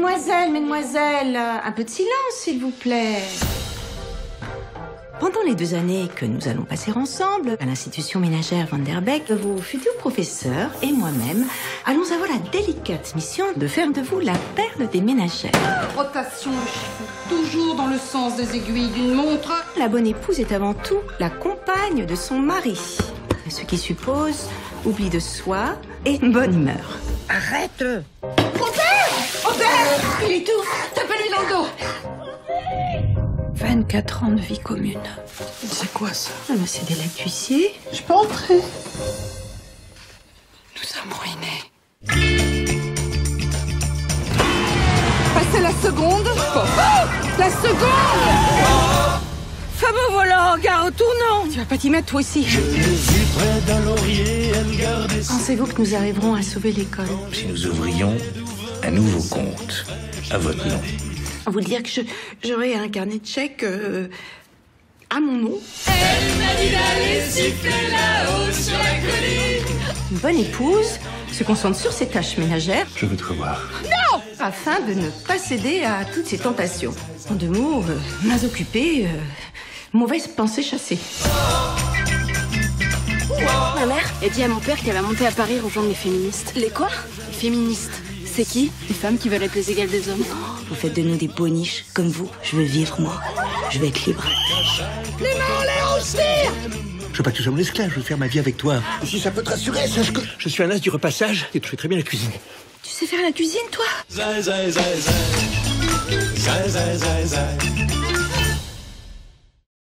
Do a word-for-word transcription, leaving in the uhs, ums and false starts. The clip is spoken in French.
Mesdemoiselles, mesdemoiselles, un peu de silence, s'il vous plaît. Pendant les deux années que nous allons passer ensemble à l'institution ménagère Van der Beek, vos futurs professeurs et moi-même allons avoir la délicate mission de faire de vous la perle des ménagères. Rotation de chiffon, toujours dans le sens des aiguilles d'une montre. La bonne épouse est avant tout la compagne de son mari, ce qui suppose oubli de soi et bonne humeur. Arrête! Robert! Robert! Il étouffe! Tapez-lui dans le dos! vingt-quatre ans de vie commune. C'est quoi ça? Ah bah c'est des lacs d'huissier. Je peux entrer? Nous sommes ruinés. Passez la seconde. Oh, la seconde! Femme au volant, gare au tournant. Tu vas pas t'y mettre toi aussi. Pensez-vous que nous arriverons à sauver l'école? Si nous ouvrions un nouveau compte à votre nom. Vous dire que je, j'aurai un carnet de chèques euh, à mon nom. Elle m'a dit d'aller siffler là-haut sur la colline. Une bonne épouse se concentre sur ses tâches ménagères. Je veux te revoir. Non! Afin de ne pas céder à toutes ses tentations. En deux mots, euh, mains occupées, euh, mauvaise pensée chassée. Ma mère a dit à mon père qu'elle va monter à Paris rejoindre les féministes. Les quoi? Les féministes. C'est qui? Les femmes qui veulent être les égales des hommes. Vous faites de nous des boniches, comme vous. Je veux vivre, moi. Je veux être libre. Les mains en l'air, on se tire! Je veux pas que tu sois mon esclave, je veux faire ma vie avec toi. Et si ça peut te rassurer, sache que Je suis un as du repassage et tu fais très bien la cuisine. Tu sais faire la cuisine, toi? Zai, zai, zai, zai. Zai, zai, zai, zai.